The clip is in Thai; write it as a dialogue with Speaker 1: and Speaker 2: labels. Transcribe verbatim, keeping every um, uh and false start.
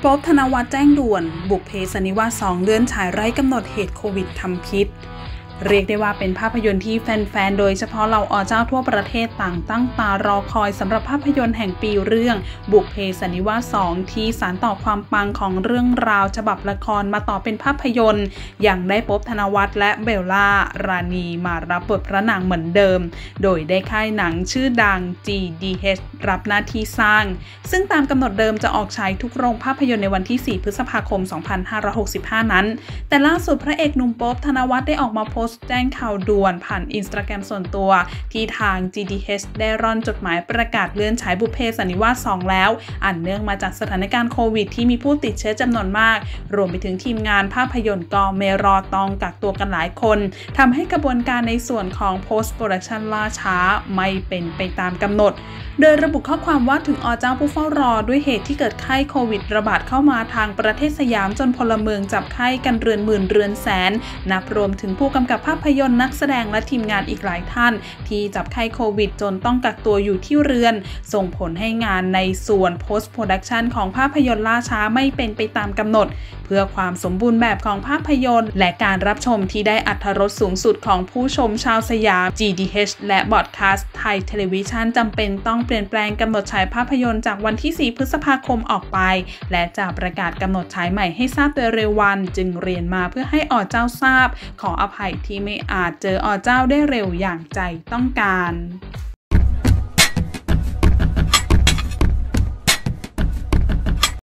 Speaker 1: ป๊อบธนวัฒน์แจ้งด่วนบุพเพสันนิวาสสองเลื่อนฉายไร้กำหนดเหตุโควิดทำพิษเรียกได้ว่าเป็นภาพยนตร์ที่แฟนๆโดยเฉพาะเหล่าอเจ้าทั่วประเทศต่างตั้งตารอคอยสำหรับภาพยนตร์แห่งปีเรื่องบุพเพสันนิวาสสองที่สานต่อความปังของเรื่องราวฉบับละครมาต่อเป็นภาพยนตร์อย่างได้ป๊อบธนวัฒน์และเบลล่ารานีมารับบทพระนางเหมือนเดิมโดยได้ค่ายหนังชื่อดัง จี ดี เอช รับหน้าที่สร้างซึ่งตามกำหนดเดิมจะออกฉายทุกโรงภาพยนตร์ในวันที่สี่พฤษภาคมสองพันห้าร้อยหกสิบห้านั้นแต่ล่าสุดพระเอกหนุ่มป๊อบธนวัฒน์ได้ออกมาโพสต์แจ้งข่าวด่วนผ่านอินสตาแกรมส่วนตัวที่ทาง จี ดี เอช ได้ร่อนจดหมายประกาศเลื่อนฉายบุพเพสันนิวาสสองแล้วอันเนื่องมาจากสถานการณ์โควิดที่มีผู้ติดเชื้อจำนวนมากรวมไปถึงทีมงานภาพยนตร์ก็ไม่รอต้องกักตัวกันหลายคนทำให้กระบวนการในส่วนของ post production ล่าช้าไม่เป็นไปตามกำหนดโดยระบุข้อความว่าถึงอเจ้าผู้เฝ้ารอด้วยเหตุที่เกิดไข้โควิดระบาดเข้ามาทางประเทศสยามจนพลเมืองจับไข้กันเรือนหมื่นเรือนแสนนับรวมถึงผู้กำกับภาพยนตร์นักแสดงและทีมงานอีกหลายท่านที่จับไข้โควิดจนต้องกักตัวอยู่ที่เรือนส่งผลให้งานในส่วน post production ของภาพยนตร์ล่าช้าไม่เป็นไปตามกำหนดเพื่อความสมบูรณ์แบบของภาพยนตร์และการรับชมที่ได้อรรถรสสูงสุดของผู้ชมชาวสยาม จี ดี เอช และบอดคาสต์ไทยเทเลวิชันจำเป็นต้องเปลี่ยนแปลงกำหนดฉายภาพยนตร์จากวันที่สี่พฤษภาคมออกไปและจะประกาศกำหนดฉายใหม่ให้ทราบโดยเร็ววันจึงเรียนมาเพื่อให้อเจ้าทราบขออภัยที่ไม่อาจเจออเจ้าได้เร็วอย่างใจต้องการ